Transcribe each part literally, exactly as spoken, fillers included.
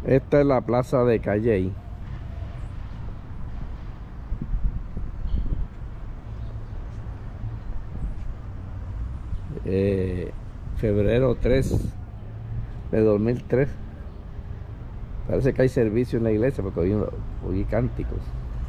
Esta es la plaza de Calley. Eh, febrero tres de dos mil tres. Parece que hay servicio en la iglesia porque oí, oí cánticos.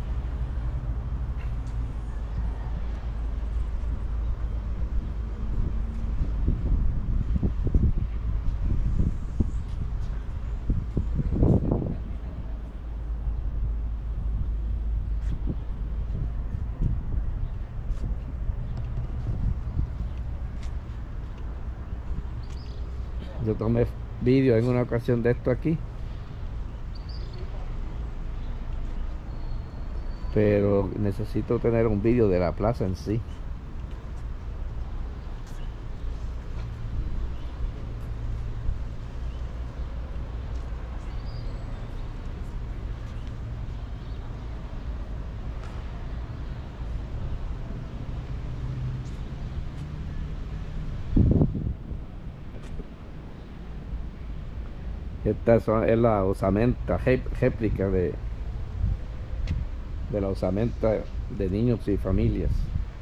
Yo tomé vídeo en una ocasión de esto aquí, pero necesito tener un vídeo de la plaza en sí. Esta son- es la osamenta, ré- réplica de, de la osamenta de niños y familias.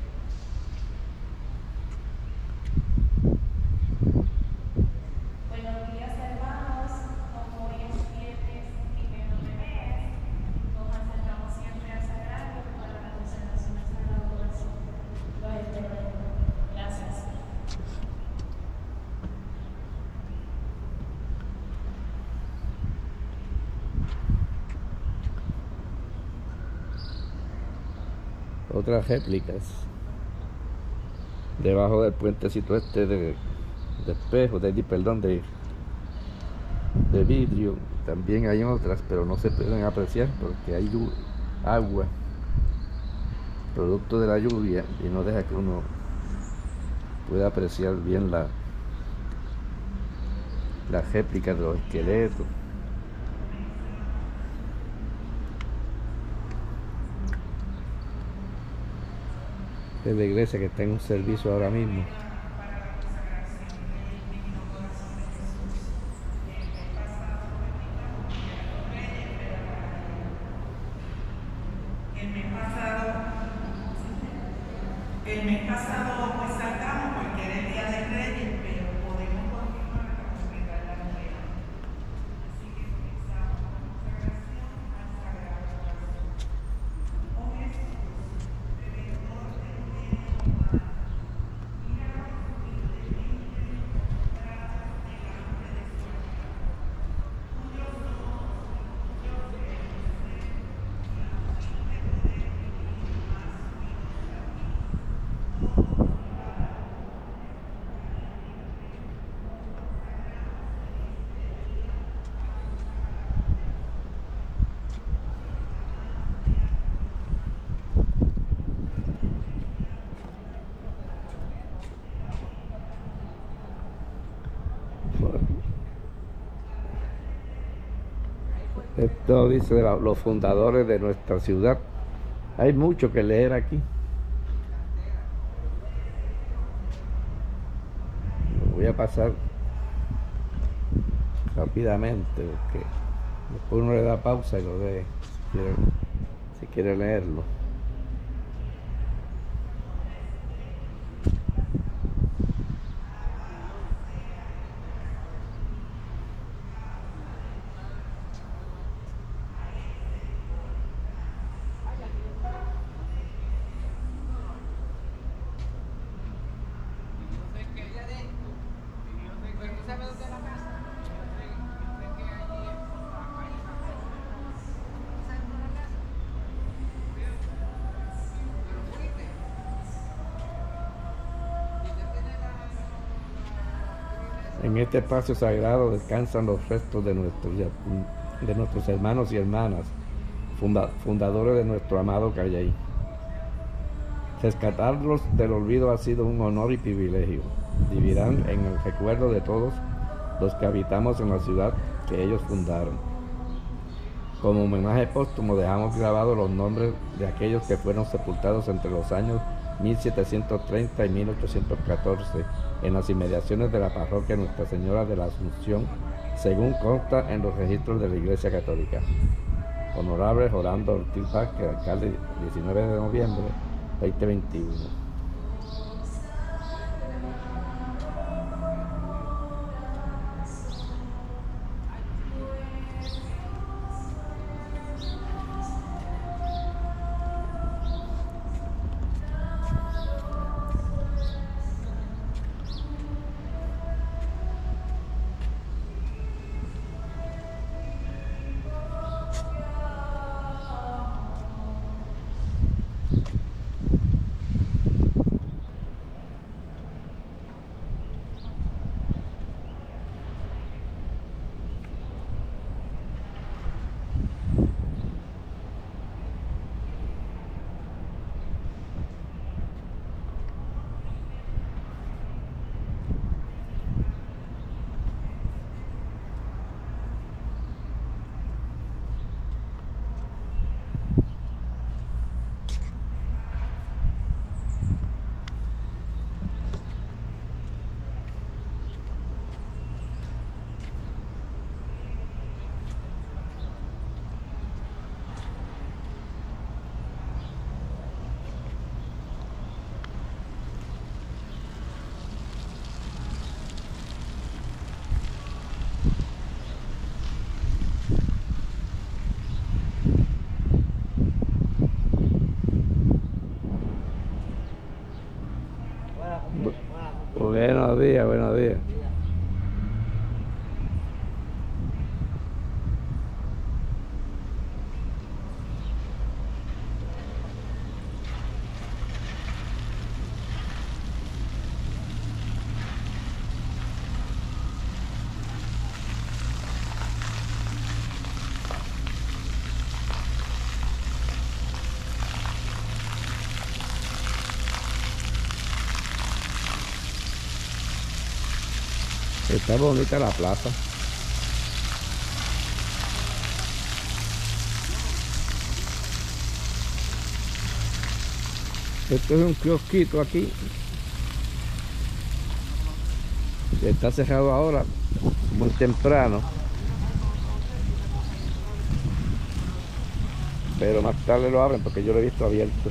Buenos días, hermanos. Como hoy es viernes primero de mes, nos acercamos siempre al sagrario para la consagración al Sagrado Corazón. Los espero. Gracias. Otras réplicas debajo del puentecito este de, de espejo, de, perdón, de, de vidrio. También hay otras, pero no se pueden apreciar porque hay agua, producto de la lluvia, y no deja que uno pueda apreciar bien la, la réplica de los esqueletos. Es la iglesia que está en un servicio ahora mismo. El mes pasado, el mes pasado pues saltamos porque era el Día de Reyes, pero podemos continuar hasta completar la novena. Así que comenzamos la consagración al Sagrado Corazón. Oh Jesús, Redentor del bien y humano, mira humildemente y postrados delante de su altar. Tuyos somos y tuyos queremos ser, y a tu humilde poder vivir más unidos a ti. Todos Esto dice de la, los fundadores de nuestra ciudad. Hay mucho que leer aquí. Lo voy a pasar rápidamente porque después uno le da pausa y lo lee si quiere, si quiere leerlo. En este espacio sagrado descansan los restos de nuestros, de nuestros hermanos y hermanas, funda, fundadores de nuestro amado Calley. Rescatarlos del olvido ha sido un honor y privilegio. Vivirán en el recuerdo de todos los que habitamos en la ciudad que ellos fundaron. Como homenaje póstumo dejamos grabados los nombres de aquellos que fueron sepultados entre los años mil setecientos treinta y mil ochocientos catorce en las inmediaciones de la parroquia Nuestra Señora de la Asunción, según consta en los registros de la Iglesia Católica. Honorable Rolando Ortiz Vázquez, alcalde, diecinueve de noviembre de veinte veintiuno. Buenos días, buenos días. Está bonita la plaza. Esto es un kiosquito aquí. Está cerrado ahora, muy temprano. Pero más tarde lo abren porque yo lo he visto abierto.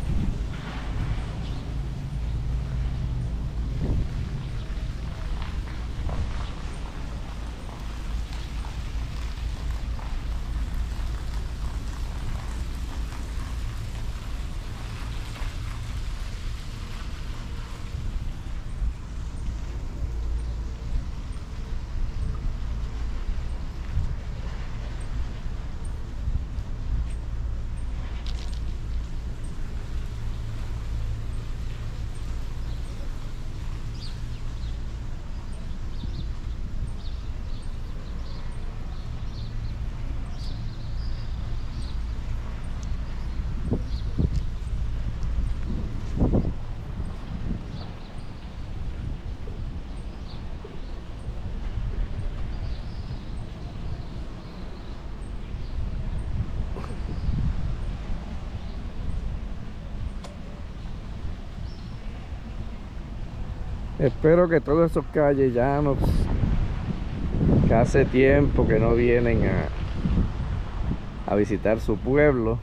Espero que todos esos callejanos que hace tiempo que no vienen a, a visitar su pueblo,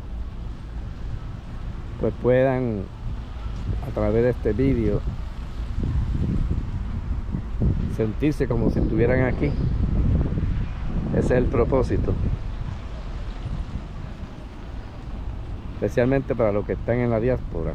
pues puedan, a través de este vídeo, sentirse como si estuvieran aquí. Ese es el propósito, especialmente para los que están en la diáspora.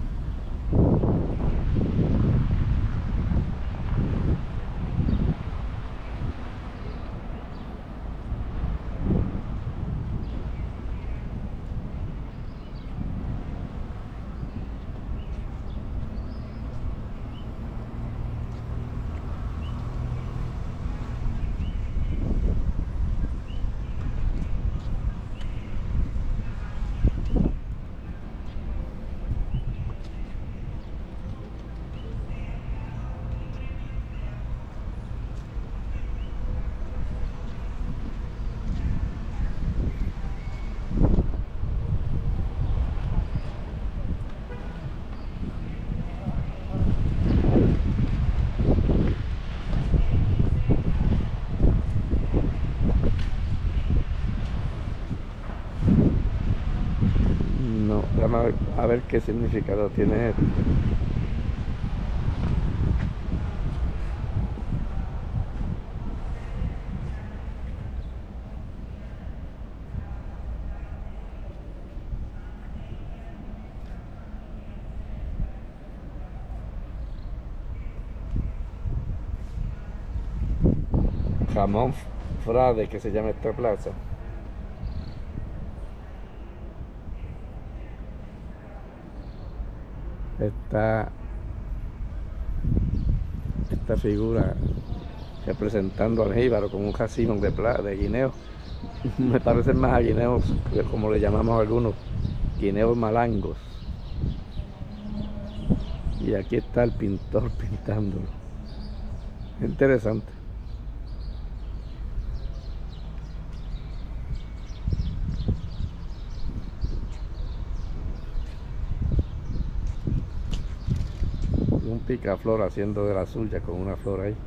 ver qué significado tiene esto. Jamón Frade, que se llama esta plaza. Está esta figura representando al jíbaro con un racimo de, pla de guineo. Me parecen más a guineos, como le llamamos a algunos, guineos malangos. Y aquí está el pintor pintándolo. Interesante. Un picaflor haciendo de la suya con una flor ahí.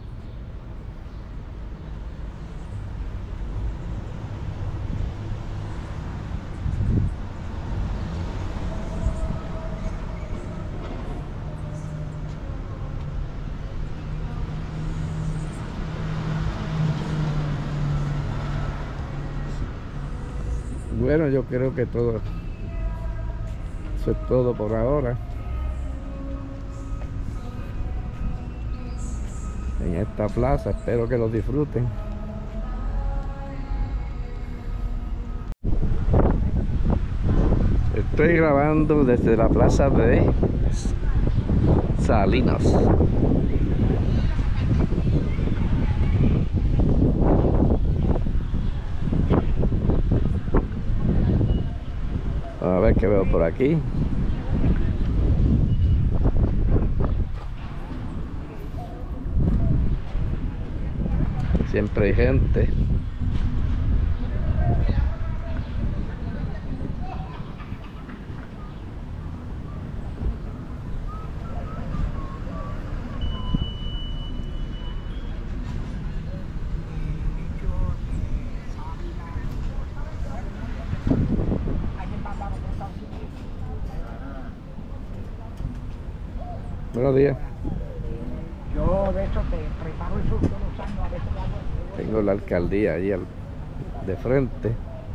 Bueno, yo creo que todo eso es todo por ahora en esta plaza. Espero que lo disfruten. Estoy grabando desde la plaza de Salinas. A ver qué veo por aquí. Siempre hay gente. Buenos días. Yo de eso te preparo el surto los años a veces hago. Tengo la alcaldía ahí al, de frente.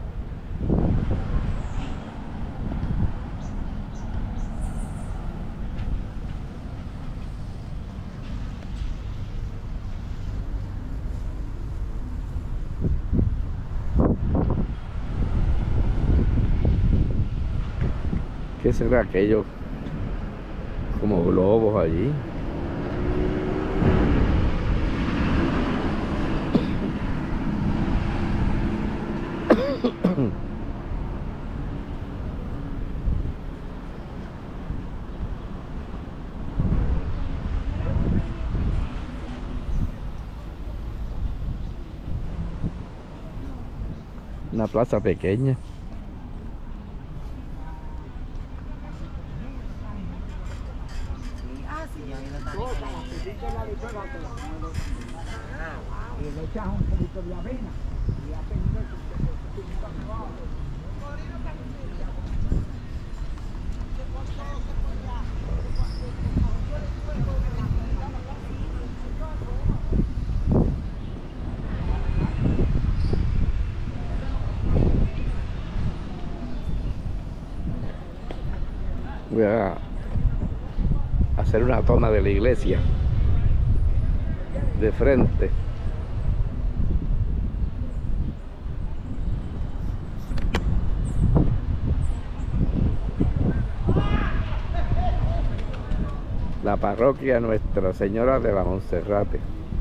¿Qué será aquello? Como globos allí. Una plaza pequeña. Y le echas un poquito de avena y hacen eso. Voy a hacer una toma de la iglesia de frente. La parroquia Nuestra Señora de la Monserrate.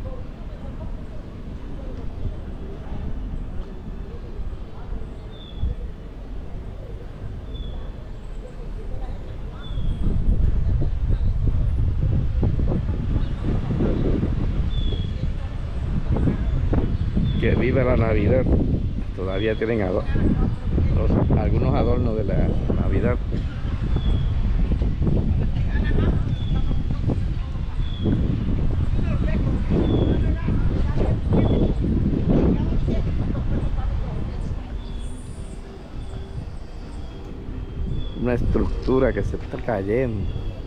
Que vive la Navidad. Todavía tienen ador los, algunos adornos de la Navidad. una estructura que se está cayendo.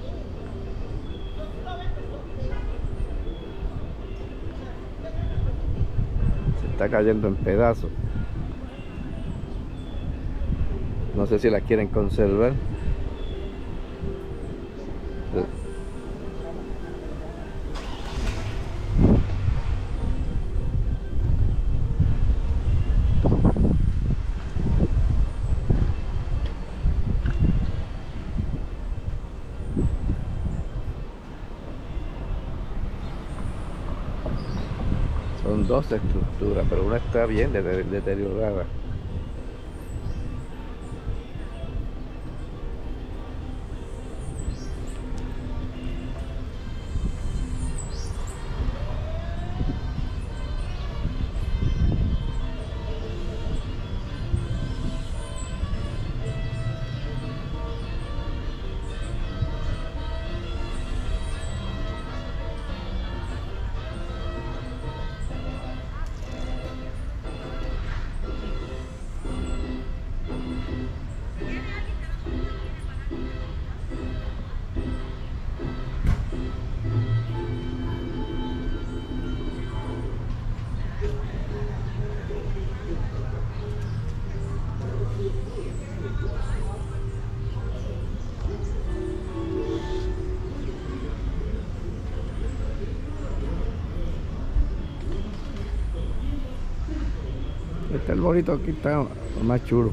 Se está cayendo en pedazos. No sé si la quieren conservar. Son dos estructuras, pero una está bien deteriorada. Este arbolito aquí está más chulo.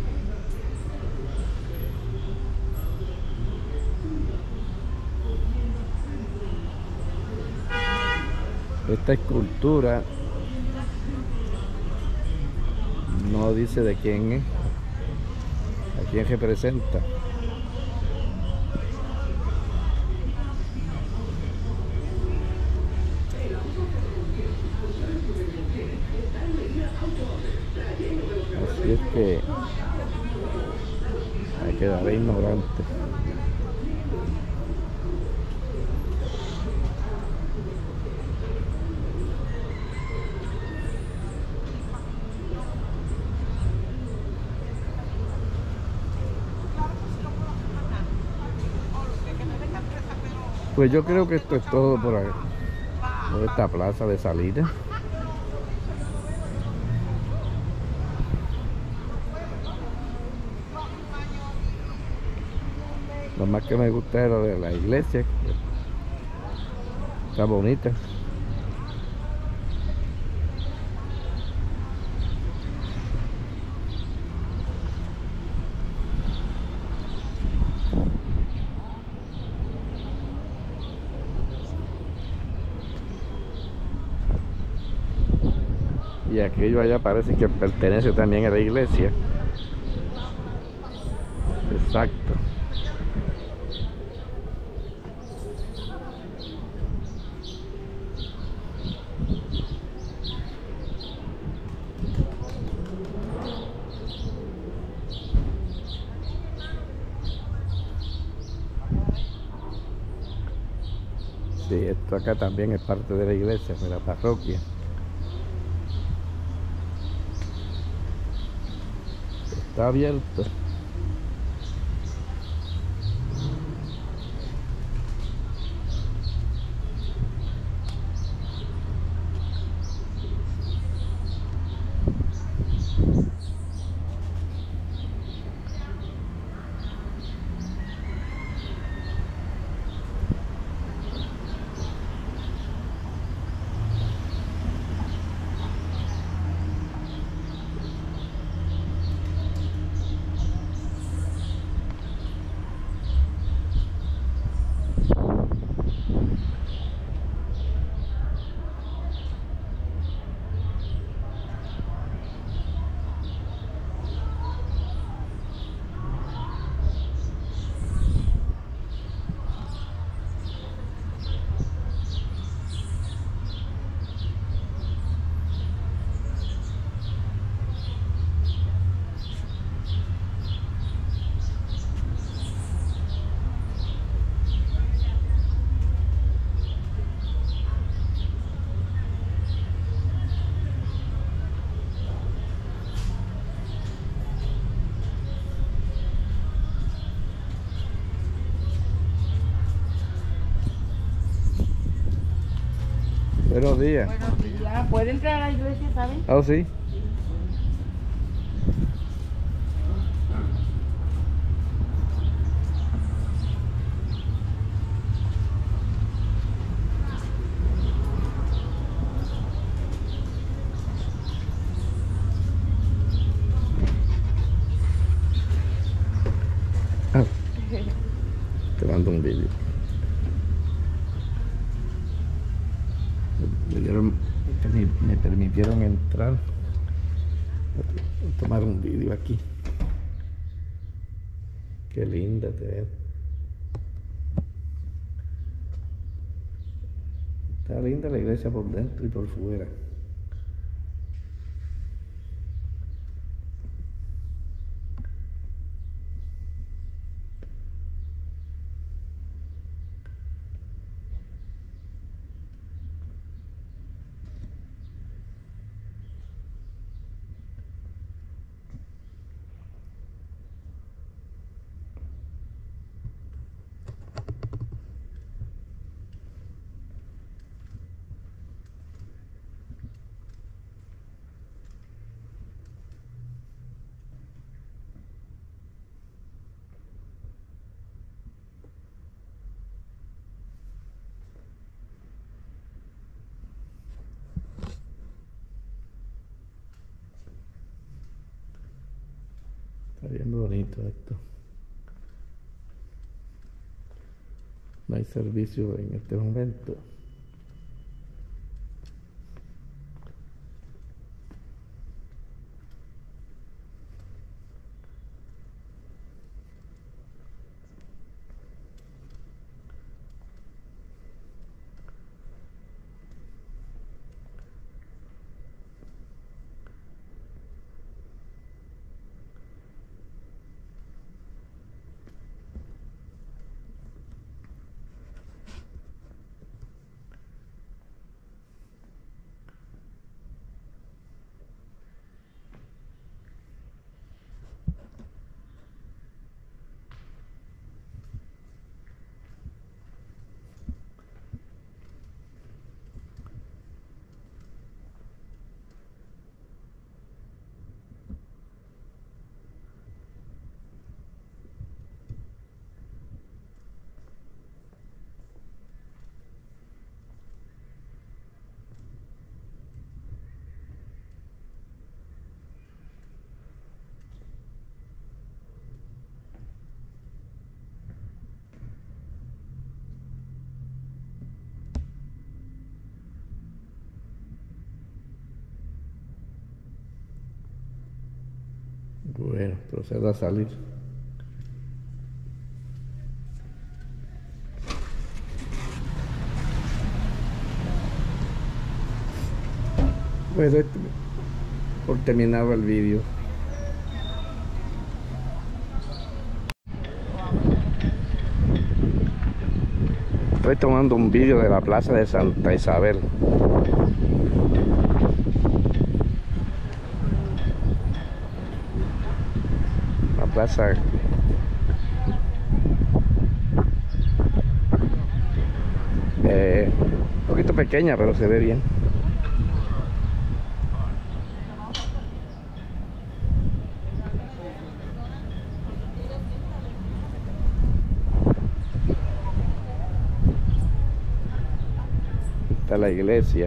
Esta escultura no dice de quién es, a quién representa. Así es que me quedaré ignorante. Pues yo creo que esto es todo por, ahí, por esta plaza de salida. Lo más que me gusta es lo de la iglesia. Está bonita. Y aquello allá parece que pertenece también a la iglesia. Exacto. Sí, esto acá también es parte de la iglesia, de la parroquia. Está abierto. Buenos días. Buenos días. ¿Puede entrar a la iglesia, saben? Oh, sí. Ah, te mando un vídeo. Me, dieron- me- me permitieron entrar a tomar un vídeo aquí. Qué linda te ves. Está linda la iglesia por dentro y por fuera. Está bien bonito esto. No hay servicio en este momento. Bueno, procedo a salir. Pues esto, por terminado el vídeo. Estoy tomando un vídeo de la plaza de Santa Isabel. La plaza eh, un poquito pequeña, pero se ve bien. Está la iglesia.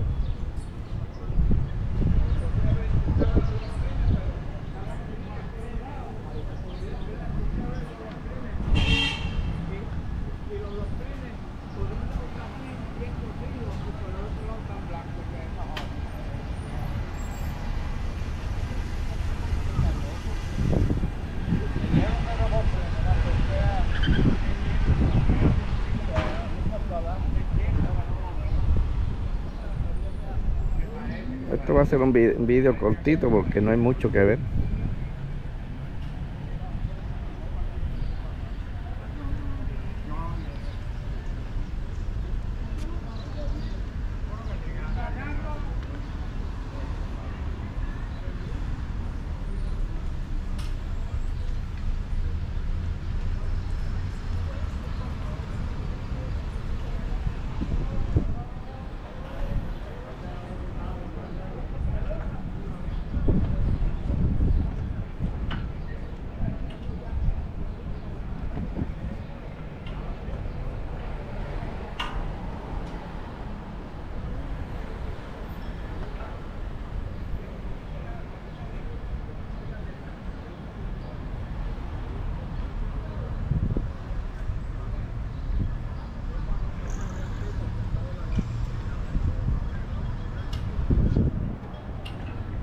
Esto va a ser un vi- un vídeo cortito porque no hay mucho que ver.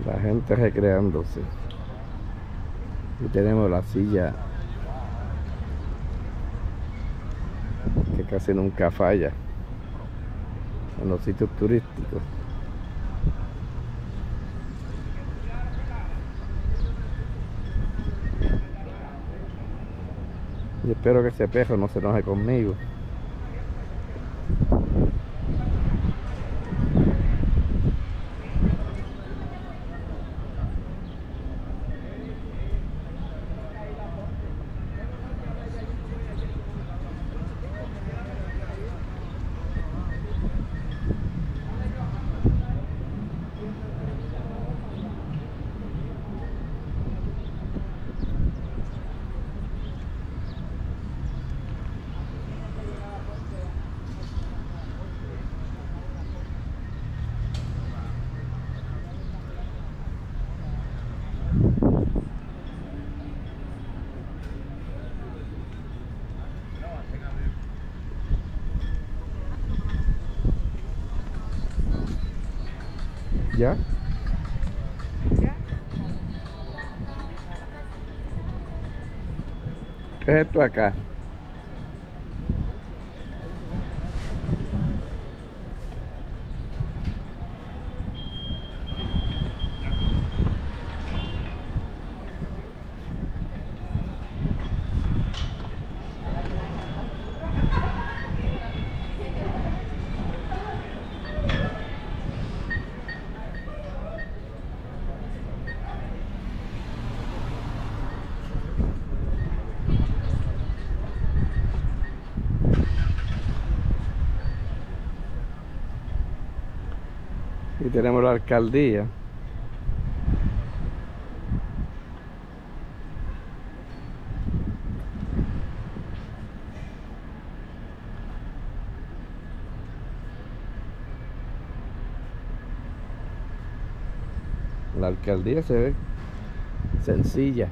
La gente recreándose. Y tenemos la silla que casi nunca falla en los sitios turísticos. Y espero que ese perro no se enoje conmigo. ¿Ya? ¿Qué es esto acá? Y tenemos la alcaldía. La alcaldía se ve sencilla.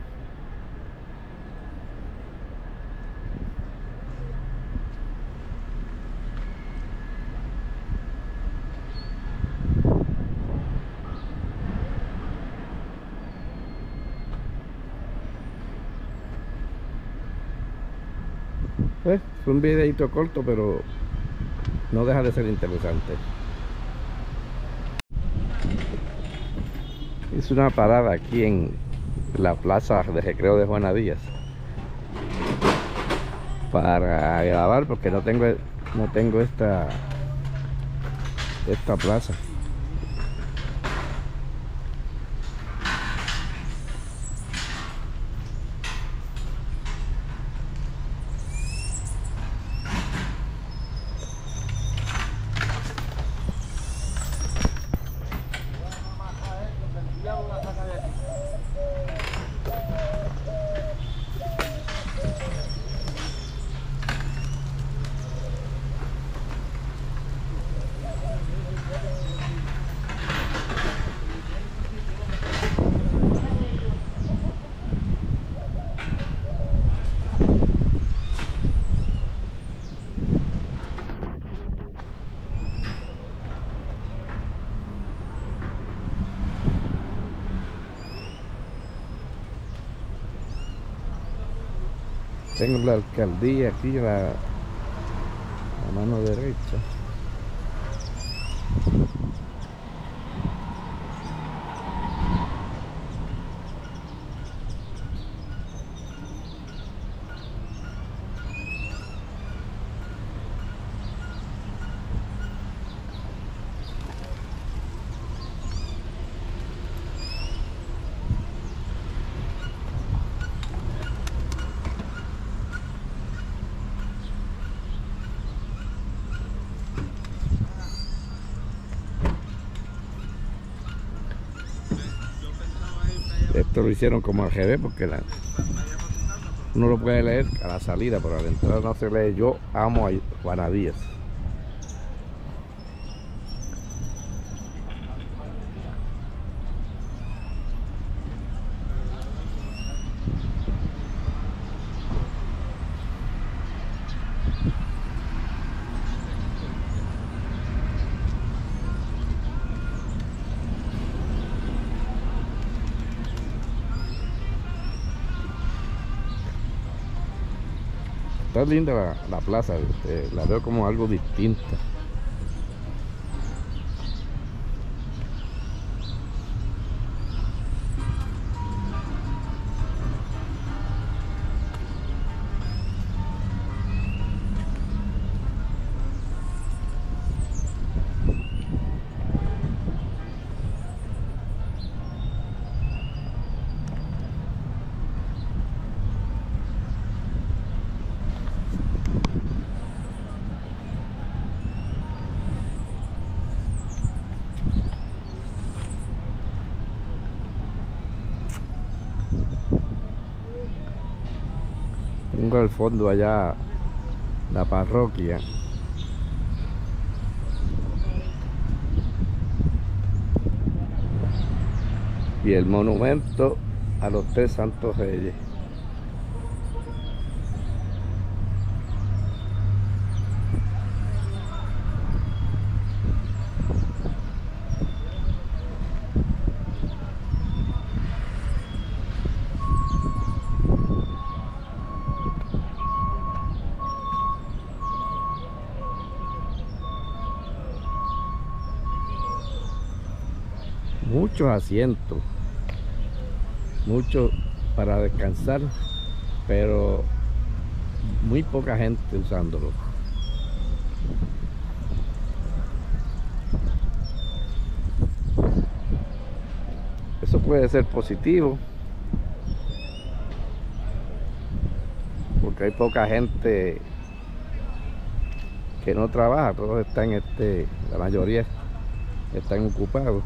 Pues, fue un videito corto, pero no deja de ser interesante. Hice una parada aquí en la plaza de recreo de Juana Díaz para grabar, porque no tengo no tengo esta esta plaza. Tengo la alcaldía aquí a la, a mano derecha. Esto lo hicieron como al revés, porque la, uno lo puede leer a la salida, pero a la entrada no se lee "Yo amo a Juana Díaz". está linda la, la plaza, este, la veo como algo distinta. Tengo al fondo allá la parroquia. Y el monumento a los tres santos reyes. Muchos asientos, mucho para descansar, pero muy poca gente usándolo. Eso puede ser positivo, porque hay poca gente que no trabaja, todos están, este, la mayoría están ocupados.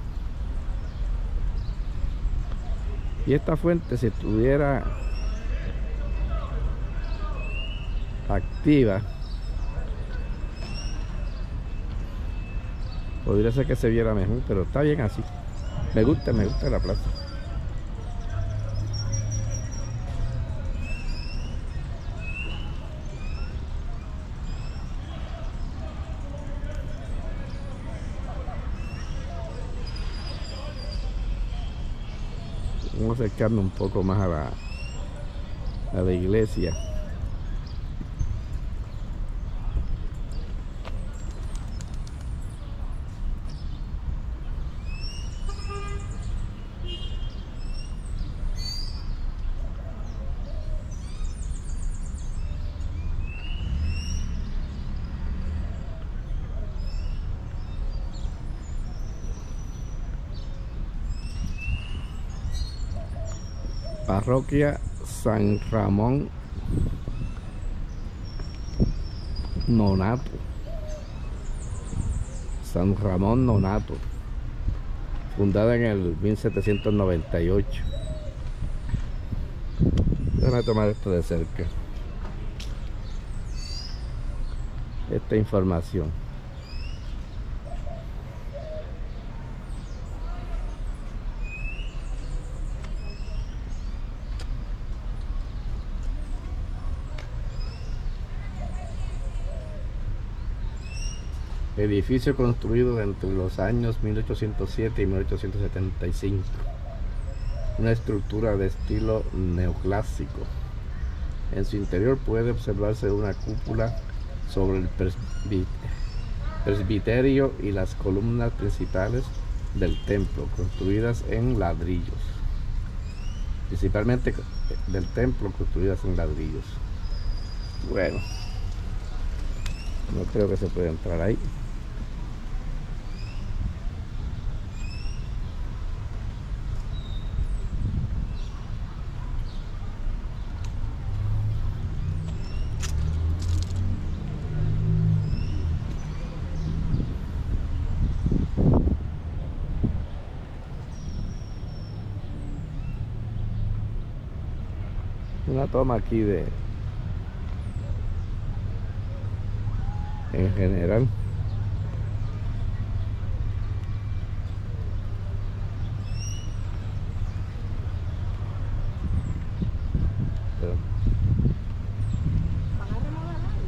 Y esta fuente, si estuviera activa, podría ser que se viera mejor, pero está bien así. Me gusta, me gusta la plaza. Vamos a acercarme un poco más a la, a la iglesia. Parroquia San Ramón Nonato. San Ramón Nonato, fundada en el mil setecientos noventa y ocho. Déjame tomar esto de cerca, esta información. Edificio construido entre los años mil ochocientos siete y mil ochocientos setenta y cinco. Una estructura de estilo neoclásico. En su interior puede observarse una cúpula sobre el presbí- presbiterio y las columnas principales del templo, construidas en ladrillos. Principalmente del templo, construidas en ladrillos. Bueno, no creo que se pueda entrar ahí. Una toma aquí de en general. Pero ¿Van a remodelar algo?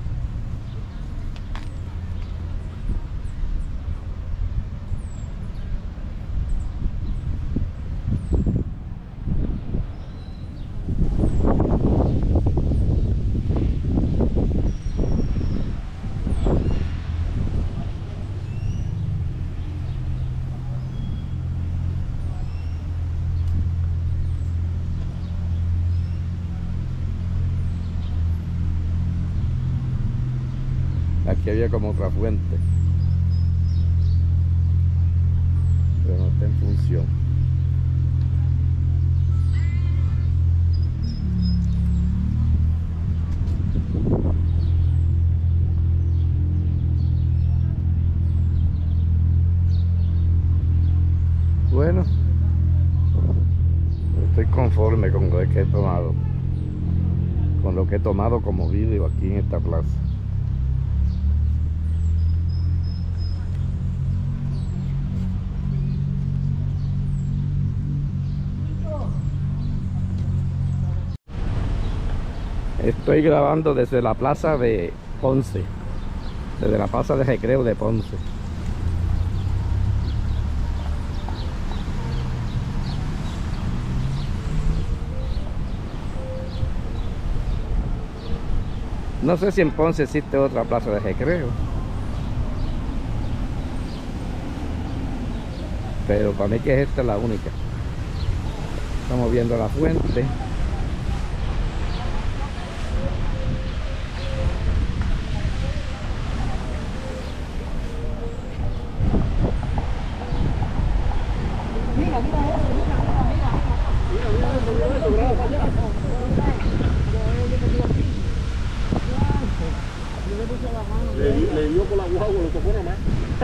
que había como otra fuente, pero no está en función. Bueno, estoy conforme con lo que he tomado, con lo que he tomado como vídeo aquí en esta plaza. Estoy grabando desde la plaza de Ponce, desde la plaza de recreo de Ponce. No sé si en Ponce existe otra plaza de recreo, pero para mí que esta es la única. Estamos viendo la fuente. Mira, mira eso, mira, mira, mira, mira. Le, di- le dio con la guagua, lo tocó nada más.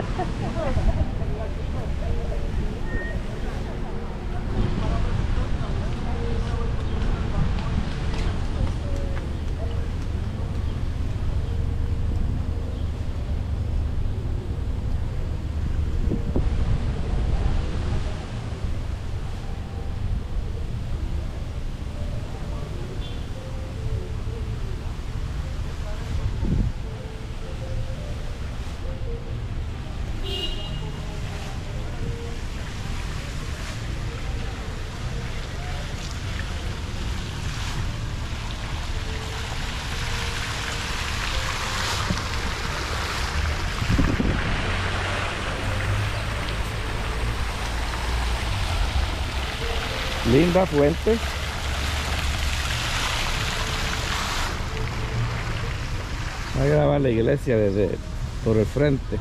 Linda fuente. Voy a grabar la iglesia desde por el frente.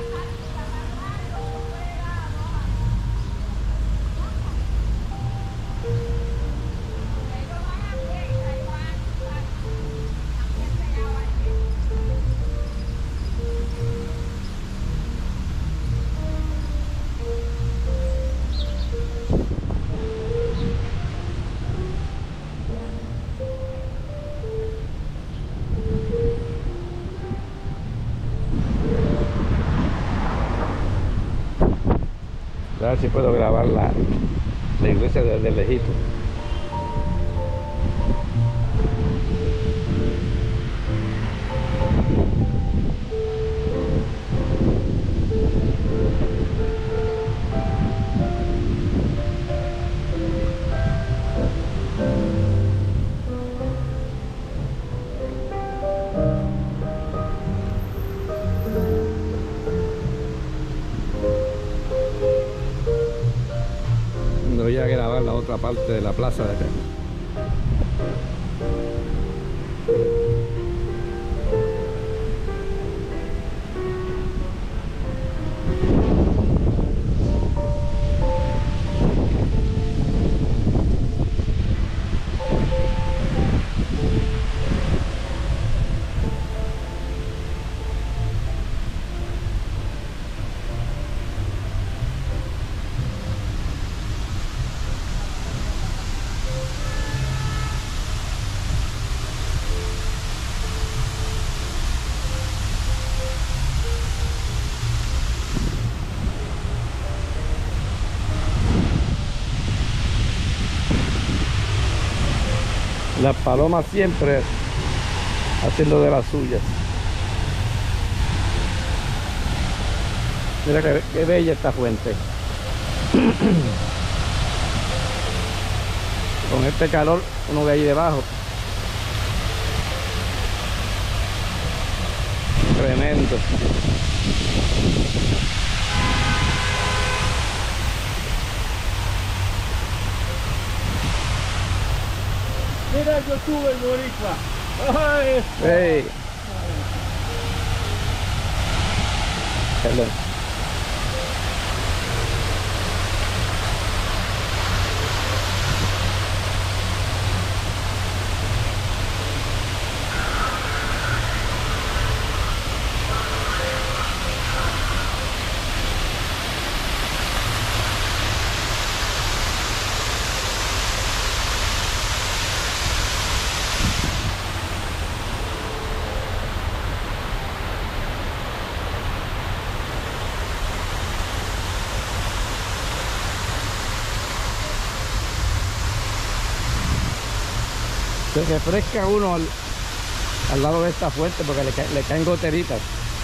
A ver si puedo grabar la, la iglesia desde lejito. Voy a grabar la otra parte de la plaza de acá. Las palomas siempre haciendo de las suyas. Mira qué, qué bella esta fuente. Con este calor uno ve ahí debajo. Tremendo. Mira el youtuber boricua. Ay, Hey. Perdón. Se refresca uno al, al lado de esta fuente porque le, ca le caen goteritas.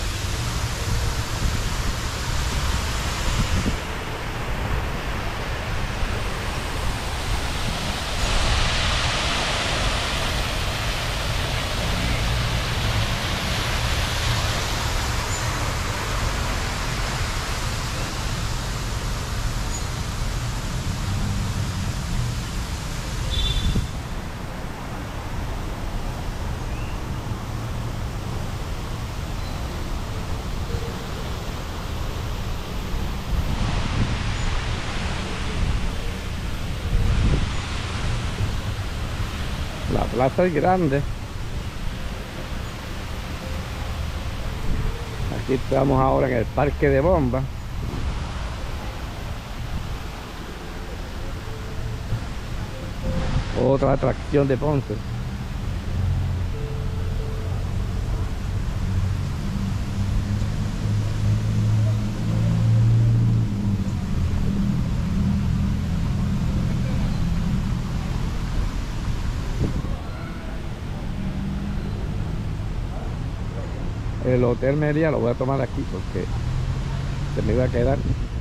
La plaza es grande. Aquí estamos ahora en el parque de bombas. Otra atracción de Ponce. El Hotel Meliá lo voy a tomar aquí porque se me iba a quedar.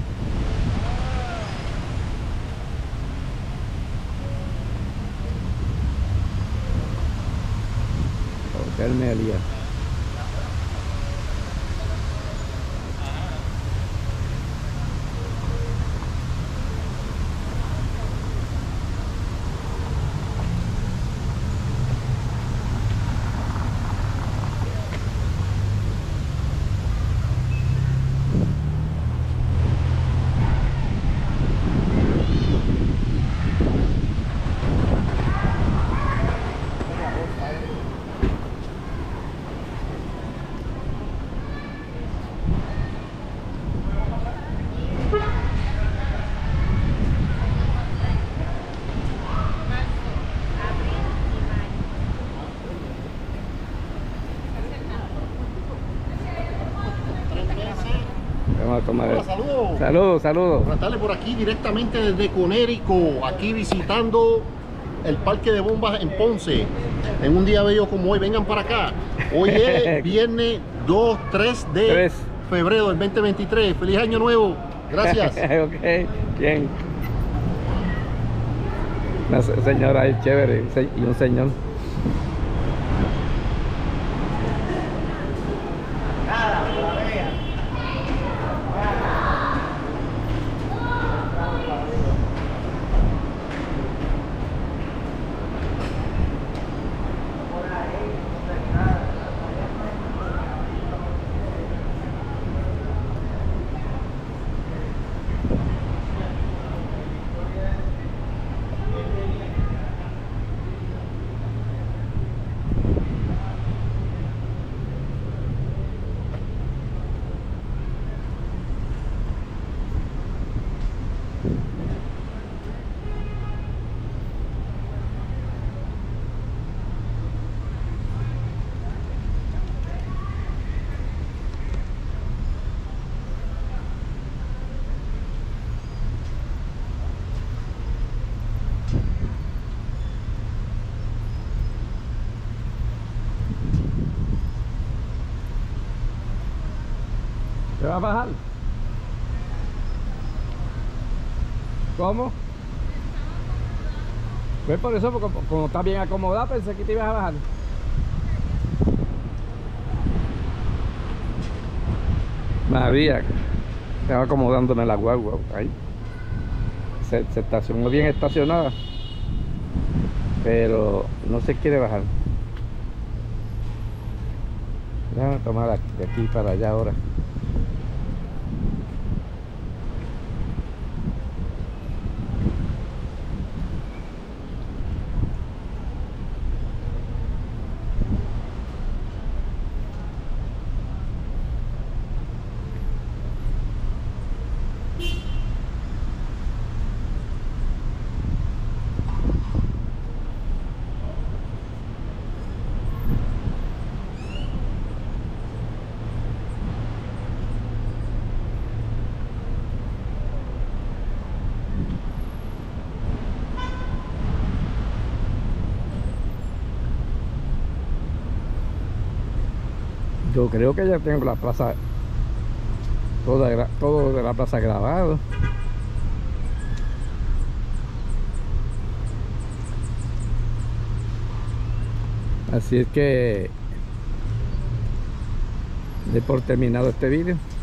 Hotel Meliá. Vamos a tomar Hola, el... saludos. Saludos, saludos. Buenas tardes, por aquí directamente desde Conérico, aquí visitando el parque de bombas en Ponce. En un día bello como hoy, vengan para acá. Hoy es viernes dos, tres de Tres. febrero del veinte veintitrés. Feliz año nuevo. Gracias. Ok, bien. Una se- señora ahí chévere se- y un señor. ¿Te va a bajar? ¿Cómo? Pues por eso, porque como, como está bien acomodado, pensé que te ibas a bajar. María, estaba acomodándome la guagua ahí. Se, se estacionó bien estacionada, pero no se quiere bajar. Déjame tomar de aquí para allá ahora. Yo creo que ya tengo la plaza, toda, gra- todo de la plaza grabado. Así es que de por terminado este vídeo.